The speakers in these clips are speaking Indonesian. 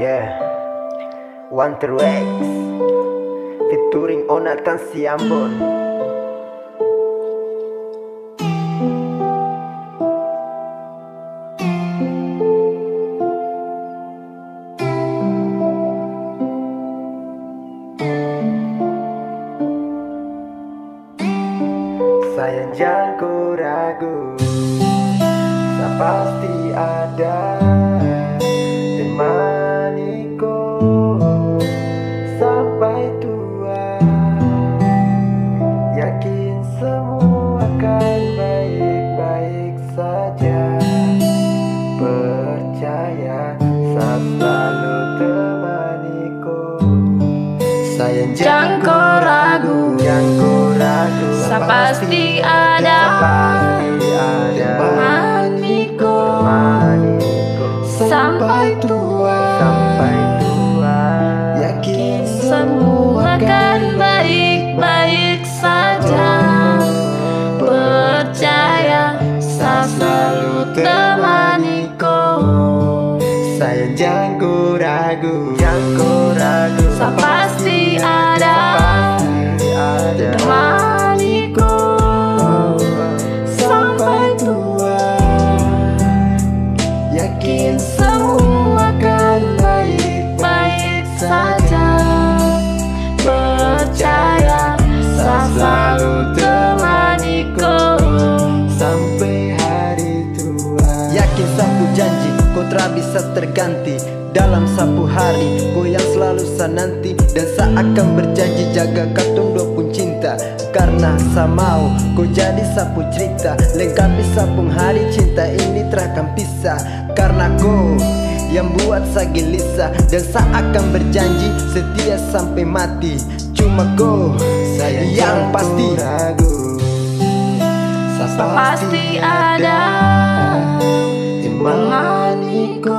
Yeah, Wonder Wax featuring Onatan Siambon. Sayang jangan ragu, tak pasti ada temaniku sampai tua. Yakin semua akan baik-baik saja. Percaya saya selalu temaniku. Sayang jangan ragu, sa pasti ada temaniku sampai tua. Yakin Semua akan baik-baik saja. Percaya sa selalu temaniku. sayang jangan ragu, Sa pasti ada temaniku sampai tua. Yakin Semua akan baik-baik saja. Percaya sa selalu temaniku sampai hari tua. Yakin sapu janji kau tak bisa terganti. Dalam sapu hari kau yang selalu sa nanti. Dan sa akan berjanji jaga katong dua pun cinta. Karena sa mau kau jadi sapu cerita, lengkapi sapung hari cinta ini terakan pisah. Karena kau yang buat sa gelisah. Dan sa akan berjanji setia sampai mati. Cuma kau sayang yang pasti sa pasti ada temaniku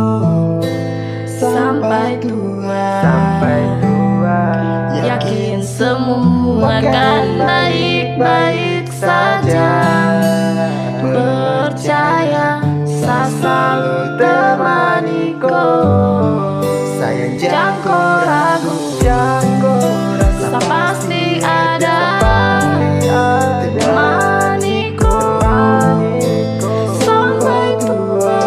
sampai tua. Yakin semua akan baik-baik saja. Percaya sa selalu temaniku. Sayang Jangan ragu, sa pasti ada temaniku sampai tua.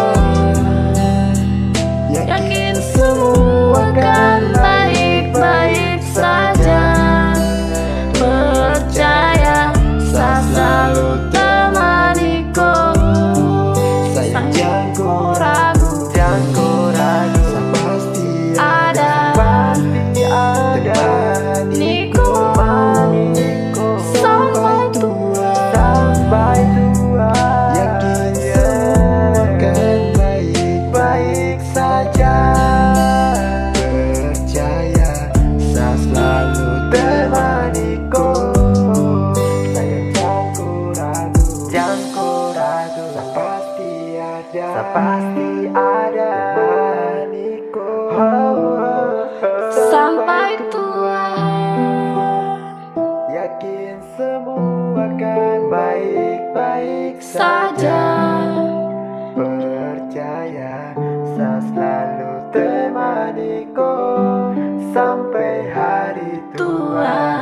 Yakin semua akan baik-baik saja. Percaya sa selalu temaniku. sayang Jangan ragu, sa pasti ada temaniku sampai tua. Yakin semua akan baik-baik saja. Percaya sa selalu temaniku. Sayang jangan ragu, sa pasti ada temaniku Sampai tua. Yakin semua akan baik-baik Saja. Percaya sa selalu temaniku sampai hari tua.